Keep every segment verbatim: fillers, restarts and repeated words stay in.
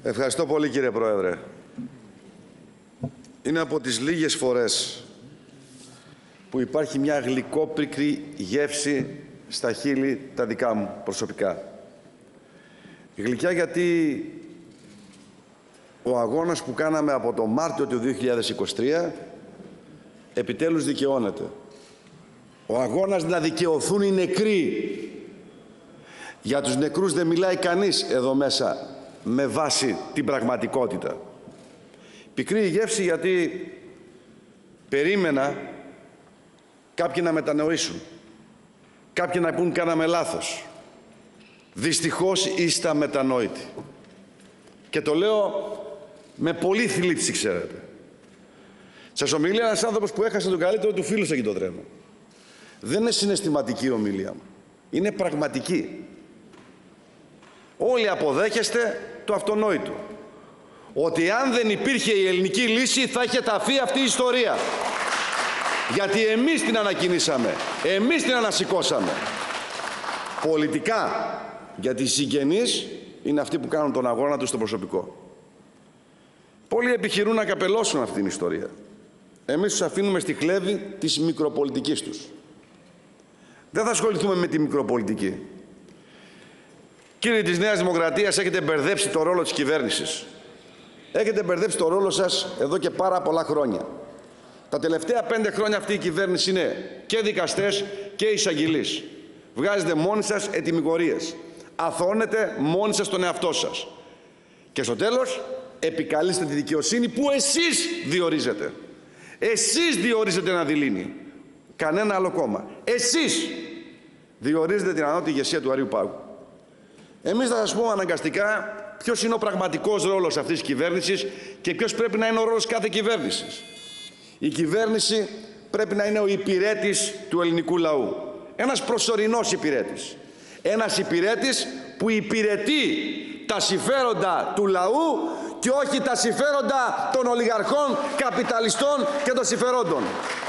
Ευχαριστώ πολύ, κύριε Πρόεδρε. Είναι από τις λίγες φορές που υπάρχει μια γλυκόπικρη γεύση στα χείλη τα δικά μου προσωπικά. Γλυκιά γιατί ο αγώνας που κάναμε από το Μάρτιο του δύο χιλιάδες είκοσι τρία επιτέλους δικαιώνεται. Ο αγώνας να δικαιωθούν οι νεκροί. Για τους νεκρούς δεν μιλάει κανείς εδώ μέσα με βάση την πραγματικότητα. Πικρή η γεύση γιατί περίμενα κάποιοι να μετανοήσουν. Κάποιοι να πούν κάναμε λάθος. Δυστυχώς είστε αμετανόητοι. Και το λέω με πολύ θλίψη, ξέρετε. Σας ομιλεί ένας άνθρωπος που έχασε τον καλύτερο του φίλο σε εκεί το τρένο. Δεν είναι συναισθηματική η ομιλία μου. Είναι πραγματική. Όλοι αποδέχεστε το αυτονόητο. Ότι αν δεν υπήρχε η ελληνική λύση θα είχε ταφεί αυτή η ιστορία. Γιατί εμείς την ανακοινήσαμε. Εμείς την ανασηκώσαμε. Πολιτικά, γιατί οι συγγενείς είναι αυτοί που κάνουν τον αγώνα τους στο προσωπικό. Πολλοί επιχειρούν να καπελώσουν αυτή την ιστορία. Εμείς τους αφήνουμε στη χλέβη της μικροπολιτικής τους. Δεν θα ασχοληθούμε με τη μικροπολιτική. Κύριοι της Νέας Δημοκρατίας, έχετε μπερδέψει το ρόλο της κυβέρνησης. Έχετε μπερδέψει το ρόλο σας εδώ και πάρα πολλά χρόνια. Τα τελευταία πέντε χρόνια αυτή η κυβέρνηση είναι και δικαστές και εισαγγελείς. Βγάζετε μόνοι σας ετυμηγορίες. Αθώνετε μόνοι σας τον εαυτό σας. Και στο τέλος επικαλείστε τη δικαιοσύνη που εσείς διορίζετε. Εσείς διορίζετε να δηλύνει. Κανένα άλλο κόμμα. Εσείς διορίζετε την ανώτατη ηγεσία του Αρείου Πάγου. Εμείς θα σας πούμε αναγκαστικά ποιος είναι ο πραγματικός ρόλος αυτής της κυβέρνησης και ποιος πρέπει να είναι ο ρόλος κάθε κυβέρνησης. Η κυβέρνηση πρέπει να είναι ο υπηρέτης του ελληνικού λαού. Ένας προσωρινός υπηρέτης. Ένας υπηρέτης που υπηρετεί τα συμφέροντα του λαού και όχι τα συμφέροντα των ολιγαρχών, καπιταλιστών και των συμφερόντων.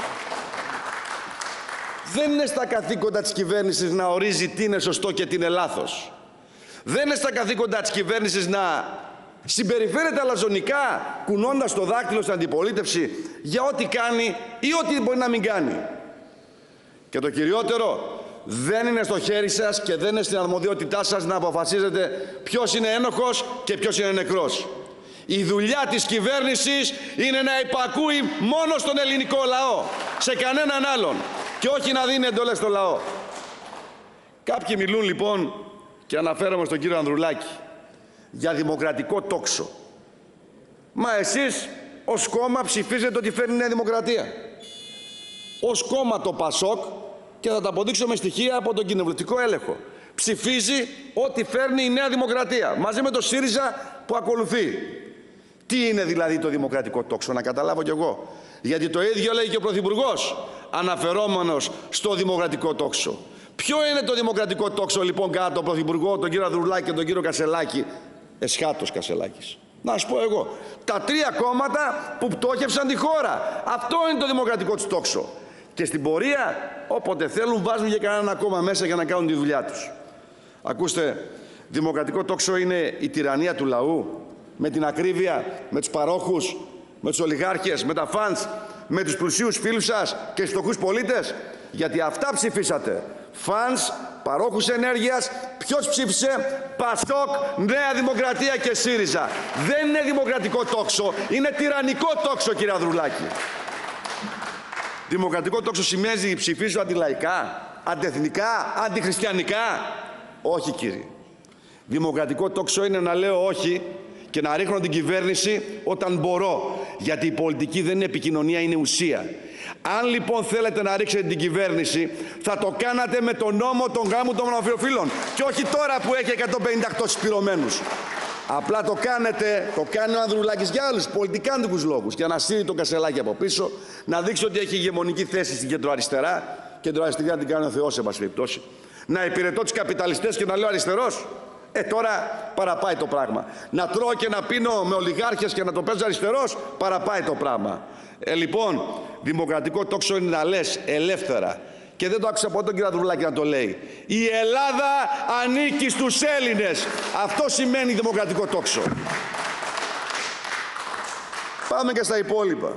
Δεν είναι στα καθήκοντα της κυβέρνησης να ορίζει τι είναι σωστό και τι είναι λάθος. Δεν είναι στα καθήκοντα της κυβέρνησης να συμπεριφέρεται αλαζονικά, κουνώντας το δάκτυλο στην αντιπολίτευση για ό,τι κάνει ή ό,τι μπορεί να μην κάνει. Και το κυριότερο, δεν είναι στο χέρι σας και δεν είναι στην αρμοδιότητά σας να αποφασίζετε ποιος είναι ένοχος και ποιος είναι νεκρός. Η δουλειά της κυβέρνησης είναι να υπακούει μόνο στον ελληνικό λαό, σε κανέναν άλλον, και όχι να δίνει εντολές στο λαό. Κάποιοι μιλούν λοιπόν, και αναφέρομαι στον κύριο Ανδρουλάκη, για δημοκρατικό τόξο. Μα εσείς ως κόμμα ψηφίζετε ότι φέρνει η Νέα Δημοκρατία. Ως κόμμα το ΠΑΣΟΚ, και θα τα αποδείξω με στοιχεία από τον κοινοβουλευτικό έλεγχο, ψηφίζει ότι φέρνει η Νέα Δημοκρατία, μαζί με το ΣΥΡΙΖΑ που ακολουθεί. Τι είναι δηλαδή το δημοκρατικό τόξο, να καταλάβω κι εγώ. Γιατί το ίδιο λέει και ο Πρωθυπουργός, αναφερόμενος στο δημοκρατικό τόξο. Ποιο είναι το δημοκρατικό τόξο λοιπόν κατά τον Πρωθυπουργό, τον κύριο Ανδρουλάκη και τον κύριο Κασσελάκη, εσχάτος Κασσελάκης? Να σας πω εγώ. Τα τρία κόμματα που πτώχευσαν τη χώρα. Αυτό είναι το δημοκρατικό του τόξο. Και στην πορεία, όποτε θέλουν, βάζουν και κανένα κόμμα μέσα για να κάνουν τη δουλειά τους. Ακούστε, δημοκρατικό τόξο είναι η τυραννία του λαού, με την ακρίβεια, με τους παρόχους, με τους ολιγάρχες, με τα φαντς, με τους πλουσίους φίλους σας και τους φτωχούς πολίτες. Γιατί αυτά ψηφίσατε. Φαντς, παρόχους ενέργειας, ποιος ψήφισε? ΠΑΣΟΚ, Νέα Δημοκρατία και ΣΥΡΙΖΑ. Δεν είναι δημοκρατικό τόξο, είναι τυραννικό τόξο, κύριε Ανδρουλάκη. Δημοκρατικό τόξο σημαίνει ψηφίζω αντιλαϊκά, αντεθνικά, αντιχριστιανικά? Όχι, κύριε. Δημοκρατικό τόξο είναι να λέω όχι και να ρίχνω την κυβέρνηση όταν μπορώ. Γιατί η πολιτική δεν είναι επικοινωνία, είναι ουσία. Αν λοιπόν θέλετε να ρίξετε την κυβέρνηση, θα το κάνατε με τον νόμο των γάμων των ομοφυλοφίλων και όχι τώρα που έχει εκατόν πενήντα οκτώ συσπηρωμένους. Απλά το κάνετε, το κάνει ο Ανδρουλάκης για άλλους πολιτικάντικους λόγους, για να στείλει τον Κασσελάκη από πίσω, να δείξει ότι έχει ηγεμονική θέση στην κεντροαριστερά. Κεντροαριστερά την κάνει ο Θεός, σε πάση περιπτώσει. Να υπηρετώ τους καπιταλιστές και να λέω αριστερός. Ε, τώρα παραπάει το πράγμα. Να τρώω και να πίνω με ολιγάρχες και να το παίζω αριστερός, παραπάει το πράγμα. Ε, λοιπόν, δημοκρατικό τόξο είναι να λες ελεύθερα. Και δεν το άκουσα από τον κύριο Ανδρουλάκη να το λέει. Η Ελλάδα ανήκει στους Έλληνες. Αυτό σημαίνει δημοκρατικό τόξο. Πάμε και στα υπόλοιπα.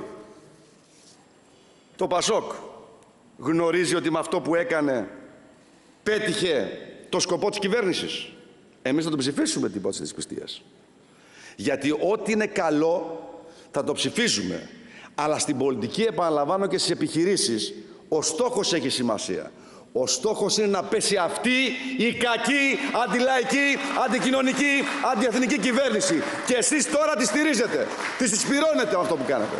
Το Πασόκ γνωρίζει ότι με αυτό που έκανε πέτυχε το σκοπό της κυβέρνησης. Εμείς θα το ψηφίσουμε την υπόθεση της πιστείας. Γιατί ό,τι είναι καλό θα το ψηφίζουμε. Αλλά στην πολιτική, επαναλαμβάνω, και στις επιχειρήσεις, ο στόχος έχει σημασία. Ο στόχος είναι να πέσει αυτή η κακή, αντιλαϊκή, αντικοινωνική, αντιεθνική κυβέρνηση. Και εσείς τώρα τη στηρίζετε, τη συσπυρώνετε αυτό που κάνετε.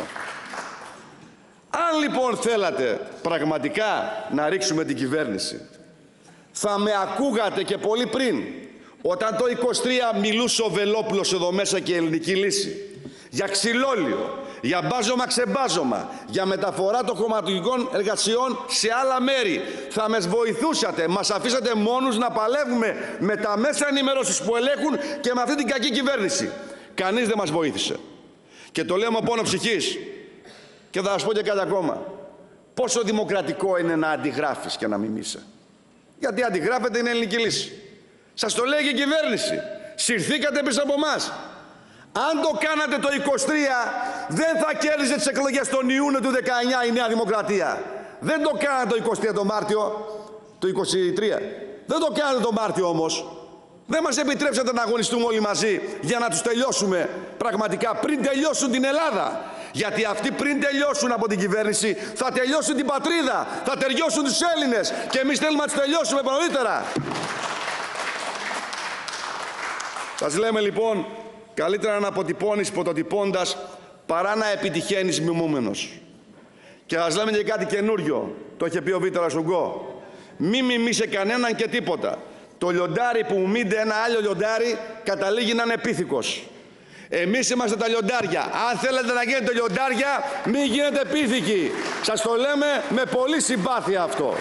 Αν λοιπόν θέλατε πραγματικά να ρίξουμε την κυβέρνηση, θα με ακούγατε και πολύ πριν, όταν το είκοσι τρία μιλούσε ο Βελόπουλος εδώ μέσα και η Ελληνική Λύση, για ξυλόλιο, για μπάζωμα ξεμπάζωμα, για μεταφορά των χωματουργικών εργασιών σε άλλα μέρη. Θα μας βοηθούσατε, μας αφήσατε μόνους να παλεύουμε με τα μέσα ενημέρωσης που ελέγχουν και με αυτή την κακή κυβέρνηση. Κανείς δεν μας βοήθησε. Και το λέω με πόνο ψυχής. Και θα σας πω και κάτι ακόμα. Πόσο δημοκρατικό είναι να αντιγράφεις και να μιμείσαι. Γιατί αντιγράφεται είναι Ελληνική Λύση. Σας το λέει και η κυβέρνηση. Συρθήκατε πίσω από εμάς. Αν το κάνατε το είκοσι τρία, δεν θα κέρδιζε τις εκλογές τον Ιούνιο του δεκαεννιά η Νέα Δημοκρατία. Δεν το κάνατε το είκοσι τρία το Μάρτιο, το είκοσι τρία. Δεν το κάνατε το Μάρτιο όμως. Δεν μας επιτρέψατε να αγωνιστούμε όλοι μαζί για να τους τελειώσουμε πραγματικά πριν τελειώσουν την Ελλάδα. Γιατί αυτοί πριν τελειώσουν από την κυβέρνηση θα τελειώσουν την πατρίδα, θα τελειώσουν τους Έλληνες και εμείς θέλουμε να τους τελειώσουμε νωρίτερα. Σας λέμε λοιπόν, καλύτερα να αποτυπώνεις πρωτοτυπώντας παρά να επιτυχαίνεις μιμούμενος. Και σας λέμε και κάτι καινούριο, το είχε πει ο Βίτορας Ουγκό. Μη μιμήσε κανέναν και τίποτα. Το λιοντάρι που μιμείται ένα άλλο λιοντάρι καταλήγει να είναι πίθηκος. Εμείς είμαστε τα λιοντάρια. Αν θέλετε να γίνετε λιοντάρια, μην γίνετε πίθηκοι. Σας το λέμε με πολύ συμπάθεια αυτό.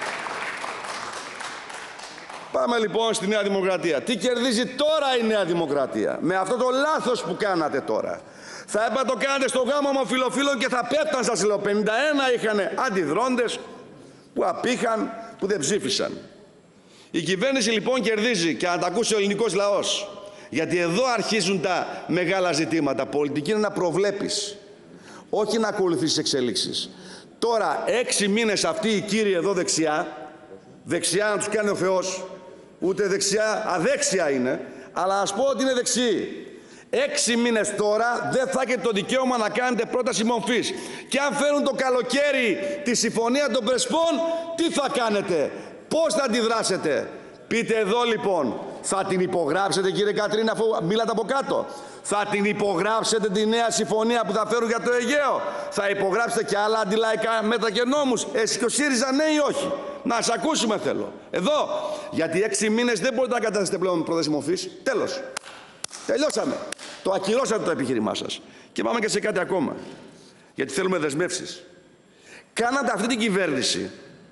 Πάμε λοιπόν στη Νέα Δημοκρατία. Τι κερδίζει τώρα η Νέα Δημοκρατία με αυτό το λάθος που κάνατε τώρα? Θα έπρεπε να το κάνετε στο γάμο ομοφυλοφίλων και θα πέφταν, σας λέω. πενήντα ένα είχαν αντιδρόντες που απήχαν, που δεν ψήφισαν. Η κυβέρνηση λοιπόν κερδίζει, και να τα ακούσει ο ελληνικός λαός. Γιατί εδώ αρχίζουν τα μεγάλα ζητήματα. Πολιτική είναι να προβλέπεις, όχι να ακολουθήσεις εξελίξεις. Τώρα, έξι μήνες αυτοί οι κύριοι εδώ δεξιά, δεξιά να τους κάνει ο Θεός, ούτε δεξιά, αδέξια είναι, αλλά ας πω ότι είναι δεξιοί. Έξι μήνες τώρα δεν θα έχετε το δικαίωμα να κάνετε πρόταση μορφής. Και αν φέρουν το καλοκαίρι τη συμφωνία των Πρεσπών, τι θα κάνετε, πώς θα αντιδράσετε? Πείτε εδώ λοιπόν, θα την υπογράψετε κύριε Κατρίνα, αφού μίλατε από κάτω? Θα την υπογράψετε τη νέα συμφωνία που θα φέρουν για το Αιγαίο? Θα υπογράψετε και άλλα αντιλαϊκά μέτρα και νόμους? Εσείς και ο ΣΥΡΙΖΑ, ναι ή όχι? Να σας ακούσουμε θέλω. Εδώ. Γιατί έξι μήνες δεν μπορείτε να καταθέσετε πλέον πρόταση μορφής. Τέλος. Τελειώσαμε. Το ακυρώσατε το επιχείρημά σας. Και πάμε και σε κάτι ακόμα. Γιατί θέλουμε δεσμεύσεις. Κάνατε αυτή την κυβέρνηση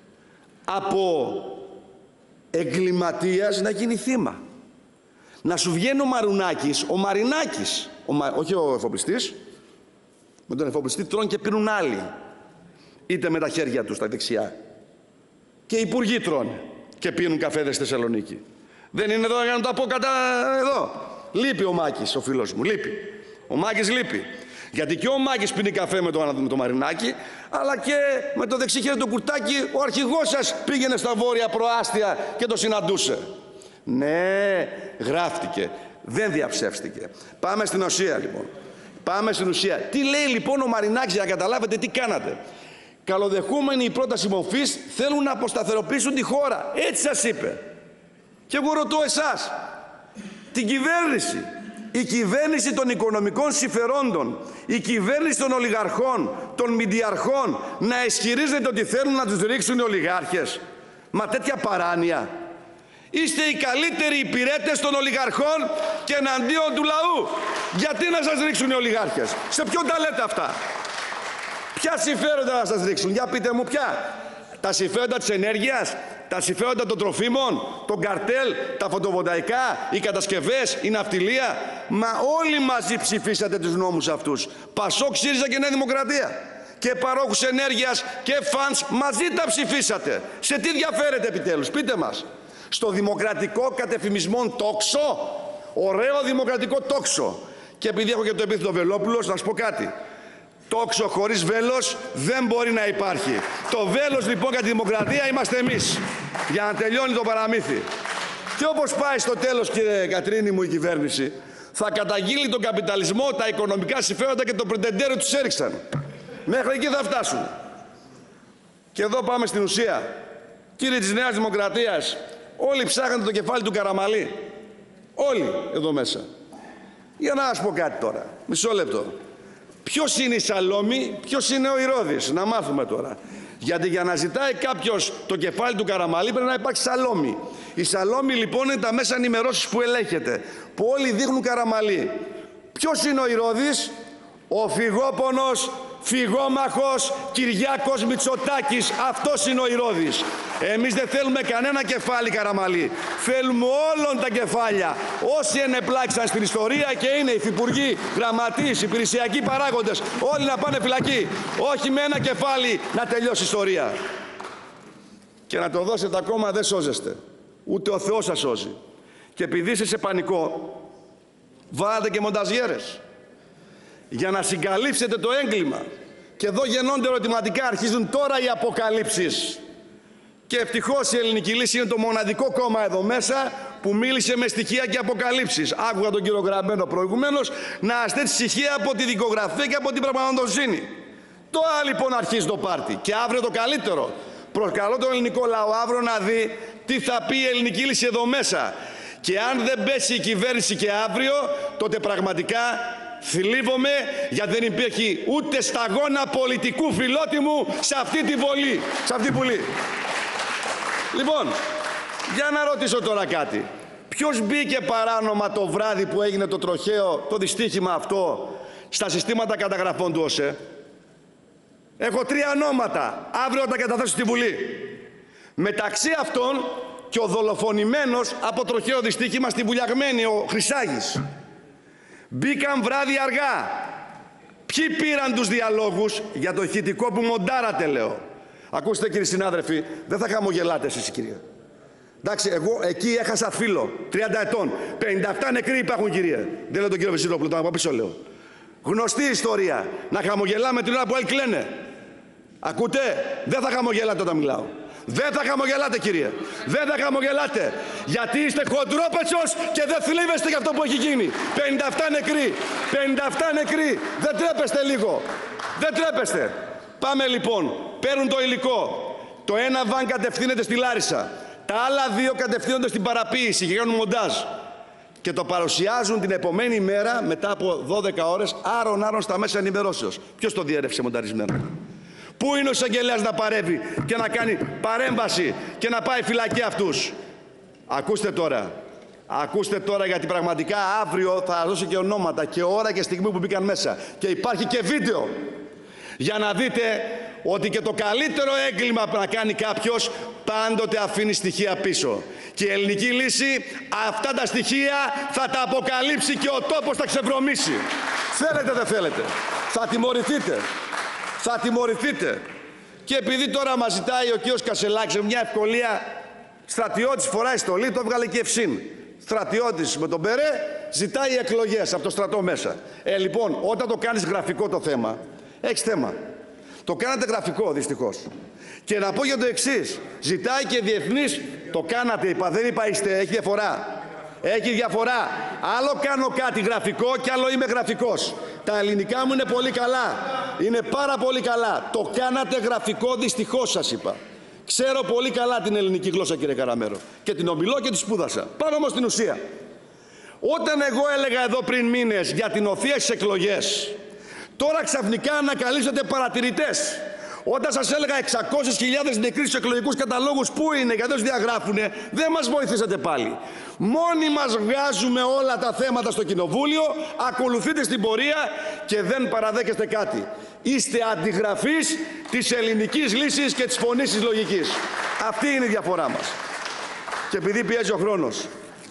από εγκληματίας να γίνει θύμα. Να σου βγαίνει ο Μαρουνάκης, ο Μαρινάκης, ο Μα... όχι ο εφοπλιστής, με τον εφοπλιστή τρώνε και πίνουν άλλοι. Είτε με τα χέρια τους τα δεξιά. Και οι υπουργοί τρώνε και πίνουν καφέδες στη Θεσσαλονίκη. Δεν είναι εδώ για να τα πω κατά εδώ. Λείπει ο Μάκης, ο φίλος μου, λείπει. Ο Μάκης λείπει. Γιατί και ο Μάκης πίνει καφέ με το, με το Μαρινάκη, αλλά και με το δεξί του Κουρτάκη ο αρχηγός σας πήγαινε στα βόρεια προάστια και το συναντούσε. Ναι, γράφτηκε. Δεν διαψεύστηκε. Πάμε στην ουσία λοιπόν. Πάμε στην ουσία. Τι λέει λοιπόν ο Μαρινάκης για να καταλάβετε τι κάνατε? Καλοδεχούμενοι η πρόταση μορφής θέλουν να αποσταθεροποιήσουν τη χώρα. Έτσι σας είπε. Και εγώ ρωτώ εσάς, την κυβέρνηση, η κυβέρνηση των οικονομικών συμφερόντων, η κυβέρνηση των ολιγαρχών, των μηντιαρχών, να ισχυρίζεται ότι θέλουν να τους ρίξουν οι ολιγάρχες? Μα τέτοια παράνοια. Είστε οι καλύτεροι υπηρέτες των ολιγαρχών και εναντίον του λαού. Γιατί να σας ρίξουν οι ολιγάρχες? Σε ποιον τα λέτε αυτά? Ποια συμφέροντα να σας ρίξουν? Για πείτε μου ποια. Τα συμφέροντα της ενέργειας, τα συμφέροντα των τροφίμων, των καρτέλ, τα φωτοβολταϊκά, οι κατασκευές, η ναυτιλία? Μα όλοι μαζί ψηφίσατε τους νόμους αυτούς. Πασόκ, ΣΥΡΙΖΑ και Νέα Δημοκρατία. Και παρόχους ενέργειας και φαντς μαζί τα ψηφίσατε. Σε τι διαφέρετε επιτέλους? Πείτε μας. Στο δημοκρατικό κατεφημισμόν τόξο. Ωραίο δημοκρατικό τόξο. Και επειδή έχω και το επίθετο Βελόπουλος, να σας πω κάτι. Τόξο χωρίς βέλος δεν μπορεί να υπάρχει. Το βέλος λοιπόν για τη δημοκρατία είμαστε εμείς. Για να τελειώνει το παραμύθι. Και όπως πάει στο τέλος, κύριε Κατρίνη μου, η κυβέρνηση, θα καταγγείλει τον καπιταλισμό, τα οικονομικά συμφέροντα και το πρετεντέριο τους έριξαν. Μέχρι εκεί θα φτάσουν. Και εδώ πάμε στην ουσία. Κύριοι της Νέας Δημοκρατίας, όλοι ψάχνετε το κεφάλι του Καραμαλή. Όλοι εδώ μέσα. Για να σας πω κάτι τώρα. Μισό λεπτό. Ποιος είναι η Σαλόμη, ποιος είναι ο Ηρώδης. Να μάθουμε τώρα. Γιατί για να ζητάει κάποιος το κεφάλι του Καραμαλή πρέπει να υπάρχει Σαλόμη. Η Σαλόμη λοιπόν είναι τα μέσα ενημερώσεις που ελέγχεται. Που όλοι δείχνουν Καραμαλή. Ποιος είναι ο Ηρώδης? Ο φυγόπονος, φυγόμαχος Κυριάκος Μητσοτάκης. Αυτός είναι ο Ηρώδης. Εμείς δεν θέλουμε κανένα κεφάλι Καραμαλή. Θέλουμε όλων τα κεφάλια. Όσοι ενεπλάξαν στην ιστορία και είναι υφυπουργοί, γραμματείς, υπηρεσιακοί παράγοντες, όλοι να πάνε φυλακή. Όχι με ένα κεφάλι να τελειώσει η ιστορία. Και να το δώσετε ακόμα δεν σώζεστε. Ούτε ο Θεός σας σώζει. Και επειδή είστε σε πανικό, βάλατε και μονταζιέρες. Για να συγκαλύψετε το έγκλημα. Και εδώ γεννώνται ερωτηματικά, αρχίζουν τώρα οι αποκαλύψεις. Και ευτυχώς η Ελληνική Λύση είναι το μοναδικό κόμμα εδώ μέσα που μίλησε με στοιχεία και αποκαλύψεις. Άκουγα τον κύριο Γραμμένο προηγουμένως να αστέτει στοιχεία από τη δικογραφία και από την πραγματογνωμοσύνη. Τώρα λοιπόν αρχίζει το πάρτι. Και αύριο το καλύτερο. Προσκαλώ τον ελληνικό λαό αύριο να δει τι θα πει η Ελληνική Λύση εδώ μέσα. Και αν δεν πέσει η κυβέρνηση και αύριο, τότε πραγματικά θλίβομαι, γιατί δεν υπήρχε ούτε σταγόνα πολιτικού φιλότιμου σε αυτή τη βολή, σε αυτή τη Βουλή. Λοιπόν, για να ρωτήσω τώρα κάτι. Ποιος μπήκε παράνομα το βράδυ που έγινε το τροχαίο, το δυστύχημα αυτό, στα συστήματα καταγραφών του ΟΣΕ? Έχω τρία ονόματα. Αύριο θα τα καταθέσω στη Βουλή. Μεταξύ αυτών και ο δολοφονημένος από τροχαίο δυστύχημα στη Βουλιαγμένη, ο Χρυσάγης. Μπήκαν βράδυ αργά. Ποιοι πήραν τους διαλόγους? Για το ηχητικό που μοντάρατε, λέω. Ακούστε, κύριοι συνάδελφοι, δεν θα χαμογελάτε εσείς, κυρία. Εντάξει, εγώ εκεί έχασα φίλο, τριάντα ετών. πενήντα επτά νεκροί υπάρχουν, κυρία. Δεν λέω τον κύριο Βεσίλοπουλο, τον από πίσω λέω. Γνωστή ιστορία. Να χαμογελάμε την ώρα που άλλοι κλαίνε. Ακούτε, δεν θα χαμογελάτε όταν μιλάω. Δεν θα χαμογελάτε, κύριε. Δεν θα χαμογελάτε. Γιατί είστε χοντρόπετσος και δεν θλίβεστε για αυτό που έχει γίνει. πενήντα επτά νεκροί. πενήντα επτά νεκροί. Δεν τρέπεστε λίγο. Δεν τρέπεστε. Πάμε λοιπόν. Παίρνουν το υλικό. Το ένα βαν κατευθύνεται στη Λάρισα. Τα άλλα δύο κατευθύνονται στην παραποίηση και κάνουν μοντάζ. Και το παρουσιάζουν την επομένη μέρα μετά από δώδεκα ώρες άρον-άρον στα μέσα ενημερώσεως. Ποιος το διέρευσε μονταρισμένο? Πού είναι ο εισαγγελέας να παρέμβει και να κάνει παρέμβαση και να πάει φυλακή αυτούς? Ακούστε τώρα. Ακούστε τώρα, γιατί πραγματικά αύριο θα δώσω και ονόματα και ώρα και στιγμή που μπήκαν μέσα. Και υπάρχει και βίντεο. Για να δείτε ότι και το καλύτερο έγκλημα που να κάνει κάποιος πάντοτε αφήνει στοιχεία πίσω. Και η Ελληνική Λύση αυτά τα στοιχεία θα τα αποκαλύψει και ο τόπος θα ξεβρωμίσει. Θέλετε δεν θέλετε? Θα τιμωρηθείτε. Θα τιμωρηθείτε. Και επειδή τώρα μας ζητάει ο κύριος Κασελάκης με μια ευκολία, στρατιώτης φοράει στολή, το έβγαλε και ευσύν. Στρατιώτης με τον Μπερέ ζητάει εκλογές από το στρατό μέσα. Ε, λοιπόν, όταν το κάνεις γραφικό το θέμα, έχεις θέμα. Το κάνατε γραφικό, δυστυχώς. Και να πω για το εξής. Ζητάει και διεθνής, το κάνατε, είπα, δεν είπα είστε, έχει διαφορά. Έχει διαφορά. Άλλο κάνω κάτι γραφικό και άλλο είμαι γραφικός. Τα ελληνικά μου είναι πολύ καλά. Είναι πάρα πολύ καλά. Το κάνατε γραφικό, δυστυχώς σας είπα. Ξέρω πολύ καλά την ελληνική γλώσσα, κύριε Καραμέρο. Και την ομιλώ και τη σπούδασα. Πάμε όμως στην ουσία. Όταν εγώ έλεγα εδώ πριν μήνες για την οθεία στις εκλογές, τώρα ξαφνικά ανακαλύψατε παρατηρητές. Όταν σας έλεγα εξακόσιες χιλιάδες νεκροί στους εκλογικούς καταλόγους, πού είναι, γιατί τους διαγράφουνε, δεν μας βοηθήσατε πάλι. Μόνοι μας βγάζουμε όλα τα θέματα στο Κοινοβούλιο, ακολουθείτε στην πορεία και δεν παραδέχεστε κάτι. Είστε αντιγραφείς της ελληνικής λύσης και της φωνής της λογικής. Αυτή είναι η διαφορά μας. Και επειδή πιέζει ο χρόνος,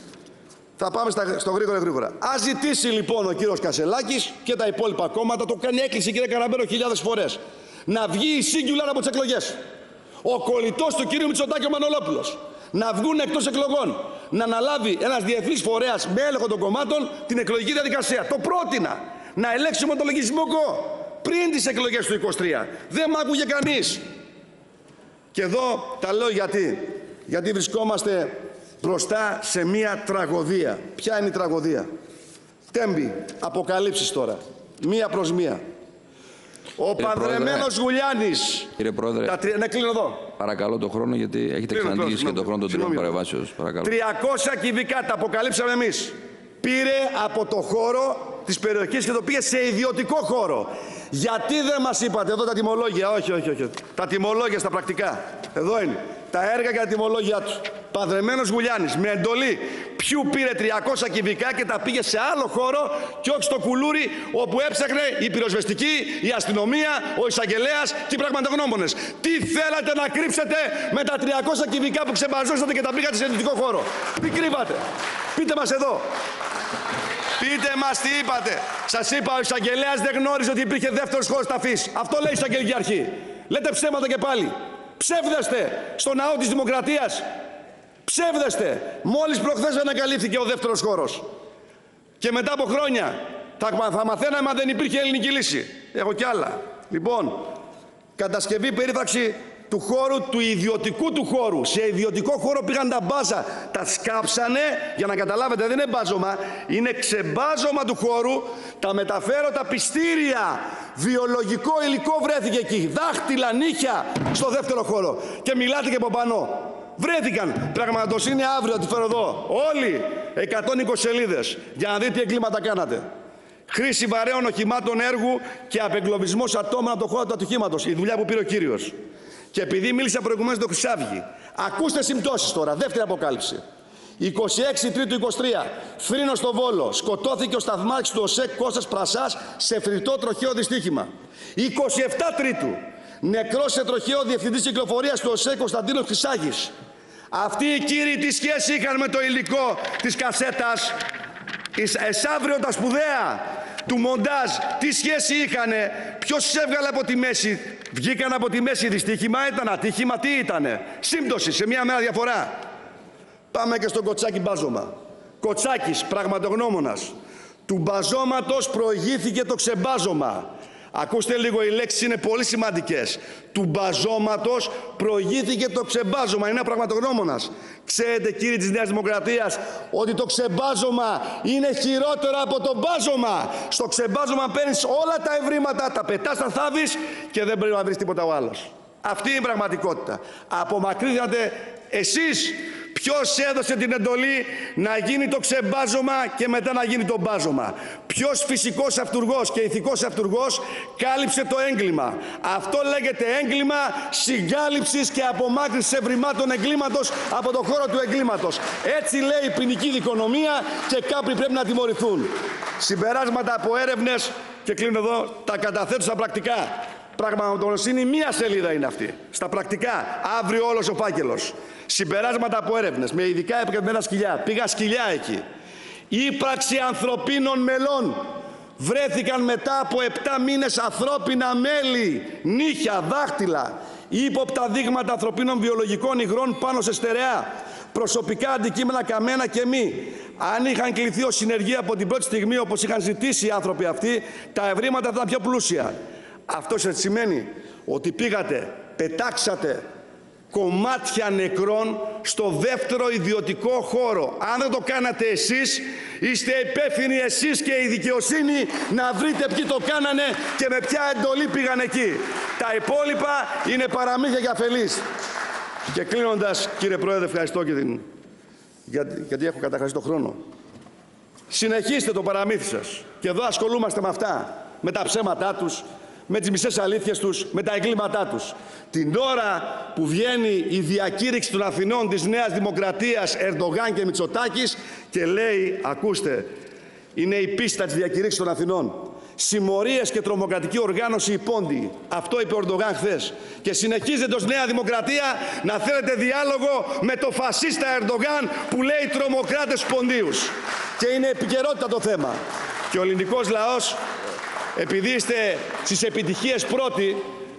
θα πάμε στα, στο γρήγορα γρήγορα. Ας ζητήσει λοιπόν ο κύριος Κασελάκης και τα υπόλοιπα κόμματα, το κάνει έκκληση, κύριε Καραμέρο, χιλιάδες φορές, να βγει η singular από τις εκλογές. Ο κολλητός του κύριου Μητσοτάκη, ο Μανολόπουλος, να βγουν εκτός εκλογών. Να αναλάβει ένας διεθνής φορέας με έλεγχο των κομμάτων την εκλογική διαδικασία. Το πρότεινα. Να ελέγξουμε το λογισμικό. πριν τις εκλογές του είκοσι τρία. Δεν μ' άκουγε κανείς. Και εδώ τα λέω γιατί. Γιατί βρισκόμαστε μπροστά σε μία τραγωδία. Ποια είναι η τραγωδία? Τέμπη, αποκαλύψεις τώρα. Μία προς μία. Ο παντρεμένος Γουλιάνης. Κύριε Πρόεδρε, τα τρι... ναι, κλείνω εδώ. Παρακαλώ το χρόνο, γιατί έχετε ξαναδείξει και τον χρόνο των τριών παρεμβάσεων. τριακόσια κυβικά, τα αποκαλύψαμε εμείς. Πήρε από το χώρο της περιοχής και το πήγε σε ιδιωτικό χώρο. Γιατί δεν μας είπατε εδώ τα τιμολόγια? Όχι, όχι, όχι. Τα τιμολόγια στα πρακτικά. Εδώ είναι. Τα έργα και τα τιμολόγια του. Παντρεμένος Γουλιάνης, με εντολή ποιου πήρε τριακόσια κυβικά και τα πήγε σε άλλο χώρο και όχι στο κουλούρι όπου έψαχνε η πυροσβεστική, η αστυνομία, ο εισαγγελέας και οι πραγματογνώμονες. Τι θέλατε να κρύψετε με τα τριακόσια κυβικά που ξεμπαζώσατε και τα πήγατε σε ιδιωτικό χώρο? Τι κρύβατε? Πείτε μας εδώ. Πείτε μας τι είπατε. Σας είπα, ο εισαγγελέας δεν γνώριζε ότι υπήρχε δεύτερος χώρος ταφής. Αυτό λέει η εισαγγελική αρχή. Λέτε ψέματα και πάλι. Ψεύδεστε στο ναό της Δημοκρατίας. Ψεύδεστε. Μόλις προχθές ανακαλύφθηκε ο δεύτερος χώρος. Και μετά από χρόνια θα, θα μαθαίναμε αν δεν υπήρχε ελληνική λύση. Έχω κι άλλα. Λοιπόν, κατασκευή περίφραξη του χώρου, του ιδιωτικού του χώρου. Σε ιδιωτικό χώρο πήγαν τα μπάζα. Τα σκάψανε, για να καταλάβετε, δεν είναι μπάζωμα. Είναι ξεμπάζωμα του χώρου. Τα μεταφέρω τα πιστήρια. Βιολογικό υλικό βρέθηκε εκεί. Δάχτυλα, νύχια στο δεύτερο χώρο. Και μιλάτε και από πάνω. Βρέθηκαν. Πραγματοσύνη αύριο, τη φέρω εδώ. Όλοι εκατόν είκοσι σελίδες. Για να δείτε τι εγκλήματα κάνατε. Χρήση βαρέων οχημάτων έργου και απεγκλωβισμός ατόμων από το χώρο του ατυχήματος. Η δουλειά που πήρε ο κύριος. Και επειδή μίλησα προηγουμένως το Χρυσάβγι, ακούστε συμπτώσεις τώρα. Δεύτερη αποκάλυψη. είκοσι έξι Τρίτου είκοσι τρία. Θρήνος στο Βόλο. Σκοτώθηκε ο σταθμάρχης του ΟΣΕΚ Κώστας Πρασάς σε φρικτό τροχαίο δυστύχημα. είκοσι επτά Τρίτου. Νεκρός σε τροχαίο διευθυντής κυκλοφορίας του ΟΣΕΚ Κωνσταντίνος Χρυσάγης. Αυτοί οι κύριοι τι σχέση είχαν με το υλικό της κασέτας? Εσάβριον τα σπουδαία του μοντάζ, τι σχέση είχανε? Ποιος τους έβγαλε από τη μέση? Βγήκαν από τη μέση δυστύχημα, ήταν ατύχημα, τι ήτανε? Σύμπτωση, σε μία μέρα διαφορά. Πάμε και στον Κοτσάκη μπάζωμα. Κοτσάκης, πραγματογνώμονας. Του μπαζώματος προηγήθηκε το ξεμπάζωμα. Ακούστε λίγο, οι λέξεις είναι πολύ σημαντικές. Του μπαζώματος προηγήθηκε το ξεμπάζωμα. Είναι πραγματογνώμονας. Ξέρετε, κύριοι της Νέας Δημοκρατίας, ότι το ξεμπάζωμα είναι χειρότερο από το μπάζωμα. Στο ξεμπάζωμα παίρνεις όλα τα ευρήματα, τα πετάς, τα θάβεις και δεν πρέπει να βρεις τίποτα ο άλλος. Αυτή είναι η πραγματικότητα. Απομακρύνατε εσείς. Ποιος έδωσε την εντολή να γίνει το ξεμπάζωμα και μετά να γίνει το μπάζωμα? Ποιος φυσικός αυτουργός και ηθικός αυτουργός κάλυψε το έγκλημα? Αυτό λέγεται έγκλημα συγκάλυψης και απομάκρυνσης ευρημάτων εγκλήματος από το χώρο του εγκλήματος. Έτσι λέει η ποινική δικονομία και κάποιοι πρέπει να τιμωρηθούν. Συμπεράσματα από έρευνες, και κλείνω εδώ, τα καταθέτω στα πρακτικά. Πραγματογνωμοσύνη, μία σελίδα είναι αυτή. Στα πρακτικά, αύριο όλος ο φάκελος. Συμπεράσματα από έρευνες, με ειδικά επικεντρωμένα σκυλιά. Πήγα σκυλιά εκεί. Ύπραξη ανθρωπίνων μελών. Βρέθηκαν μετά από επτά μήνες ανθρώπινα μέλη, νύχια, δάχτυλα, ύποπτα δείγματα ανθρωπίνων βιολογικών υγρών πάνω σε στερεά. Προσωπικά αντικείμενα καμένα και μη. Αν είχαν κληθεί ως συνεργεία από την πρώτη στιγμή, όπως είχαν ζητήσει οι άνθρωποι αυτοί, τα ευρήματα θα ήταν πιο πλούσια. Αυτό σημαίνει ότι πήγατε, πετάξατε κομμάτια νεκρών στο δεύτερο ιδιωτικό χώρο. Αν δεν το κάνατε εσείς, είστε υπεύθυνοι εσείς και η δικαιοσύνη να βρείτε ποιοι το κάνανε και με ποια εντολή πήγαν εκεί. Τα υπόλοιπα είναι παραμύθια και αφελείς. Και κλείνοντας, κύριε Πρόεδρε, ευχαριστώ και την... γιατί, γιατί έχω καταχάσει το χρόνο. Συνεχίστε το παραμύθι σας. Και εδώ ασχολούμαστε με αυτά, με τα ψέματά τους, με τις μισές αλήθειες τους, με τα εγκλήματά τους. Την ώρα που βγαίνει η διακήρυξη των Αθηνών της Νέας Δημοκρατίας, Ερντογάν και Μητσοτάκης, και λέει, ακούστε, είναι η πίστα της διακήρυξης των Αθηνών. Συμμορίες και τρομοκρατική οργάνωση υπόντιοι. Αυτό είπε ο Ερντογάν χθες. Και συνεχίζετε ως Νέα Δημοκρατία να θέλετε διάλογο με το φασίστα Ερντογάν που λέει τρομοκράτες ποντίους. Και είναι επικαιρότητα το θέμα. Και ο ελληνικός λαός, επειδή είστε στις επιτυχίες πρώτοι,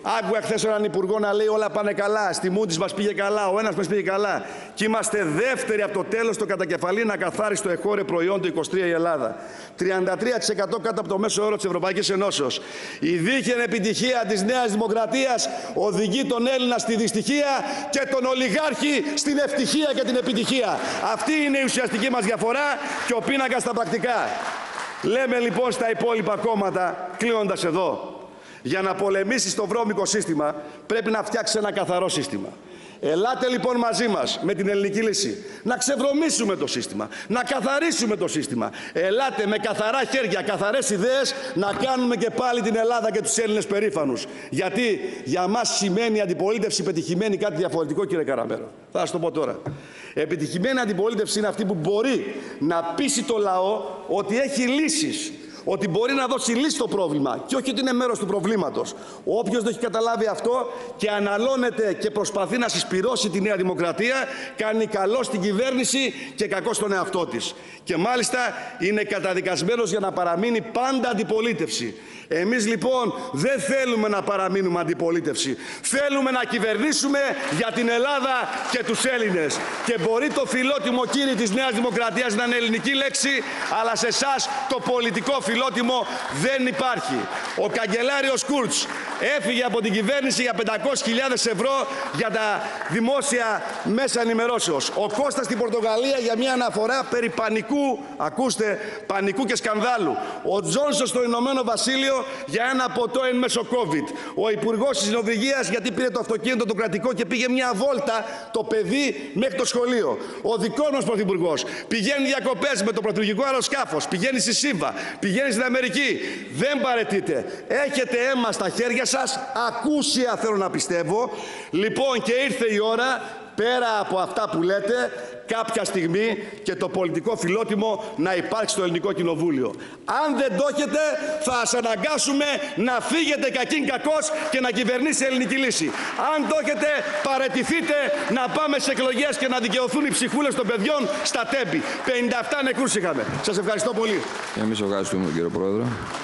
Άκουγα χθες έναν υπουργό να λέει όλα πάνε καλά. Στη Moody's μας πήγε καλά, ο ένας μας πήγε καλά. Και είμαστε δεύτεροι από το τέλος στο κατακεφαλήν ακαθάριστο εγχώριο προϊόν το είκοσι τρία η Ελλάδα. τριάντα τρία τοις εκατό κάτω από το μέσο όρο της Ευρωπαϊκής Ενώσεως. Η δίχεν επιτυχία της Νέας Δημοκρατίας οδηγεί τον Έλληνα στη δυστυχία και τον ολιγάρχη στην ευτυχία και την επιτυχία. Αυτή είναι η ουσιαστική μας διαφορά και ο πίνακας στα πρακτικά. Λέμε λοιπόν στα υπόλοιπα κόμματα, κλείνοντας εδώ, για να πολεμήσεις το βρώμικο σύστημα πρέπει να φτιάξεις ένα καθαρό σύστημα. Ελάτε λοιπόν μαζί μας με την ελληνική λύση να ξεβρωμίσουμε το σύστημα, να καθαρίσουμε το σύστημα. Ελάτε με καθαρά χέρια, καθαρές ιδέες να κάνουμε και πάλι την Ελλάδα και τους Έλληνες περήφανους. Γιατί για μας σημαίνει αντιπολίτευση πετυχημένη κάτι διαφορετικό, κύριε Καραμέρο. Θα σας το πω τώρα. Επιτυχημένη αντιπολίτευση είναι αυτή που μπορεί να πείσει το λαό ότι έχει λύσεις. Ότι μπορεί να δώσει λύση στο πρόβλημα και όχι ότι είναι μέρος του προβλήματος. Όποιος δεν έχει καταλάβει αυτό και αναλώνεται και προσπαθεί να συσπυρώσει τη Νέα Δημοκρατία, κάνει καλό στην κυβέρνηση και κακό στον εαυτό της. Και μάλιστα είναι καταδικασμένος για να παραμείνει πάντα αντιπολίτευση. Εμείς λοιπόν δεν θέλουμε να παραμείνουμε αντιπολίτευση. Θέλουμε να κυβερνήσουμε για την Ελλάδα και τους Έλληνες. Και μπορεί το φιλότιμο κύριε της Νέας Δημοκρατίας να είναι ελληνική λέξη, αλλά σε εσάς το πολιτικό φιλότιμο δεν υπάρχει. Ο καγκελάριος Κούρτς έφυγε από την κυβέρνηση για πεντακόσιες χιλιάδες ευρώ για τα δημόσια μέσα ενημερώσεως. Ο Κώστας στην Πορτογαλία για μια αναφορά περί πανικού, ακούστε, πανικού και σκανδάλου. Ο Τζόνσον στο Ηνωμένο Βασίλειο για ένα ποτό εν μέσω COVID. Ο Υπουργός της Νορβηγίας γιατί πήρε το αυτοκίνητο το κρατικό και πήγε μια βόλτα το παιδί μέχρι το σχολείο. Ο δικός μας Πρωθυπουργός πηγαίνει διακοπές με το πρωτουργικό αεροσκάφος, πηγαίνει στη Σύμβα, πηγαίνει στην Αμερική. Δεν παραιτείτε. Έχετε αίμα στα χέρια σας, ακούσια θέλω να πιστεύω. Λοιπόν, και ήρθε η ώρα, πέρα από αυτά που λέτε, κάποια στιγμή και το πολιτικό φιλότιμο να υπάρξει στο Ελληνικό Κοινοβούλιο. Αν δεν το έχετε, θα σας αναγκάσουμε να φύγετε κακήν κακός και να κυβερνήσει η ελληνική λύση. Αν το έχετε, παραιτηθείτε να πάμε σε εκλογές και να δικαιωθούν οι ψυχούλες των παιδιών στα τέμπη. πενήντα επτά νεκρούς είχαμε. Σας ευχαριστώ πολύ. Εμείς ευχαριστούμε, κύριε Πρόεδρε.